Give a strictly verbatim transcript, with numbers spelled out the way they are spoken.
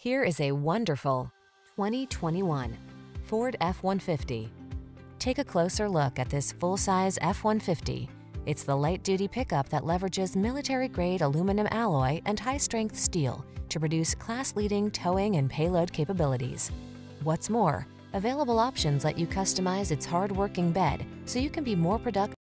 Here is a wonderful twenty twenty-one Ford F one fifty. Take a closer look at this full-size F one fifty. It's the light-duty pickup that leverages military-grade aluminum alloy and high-strength steel to produce class-leading towing and payload capabilities. What's more, available options let you customize its hard-working bed so you can be more productive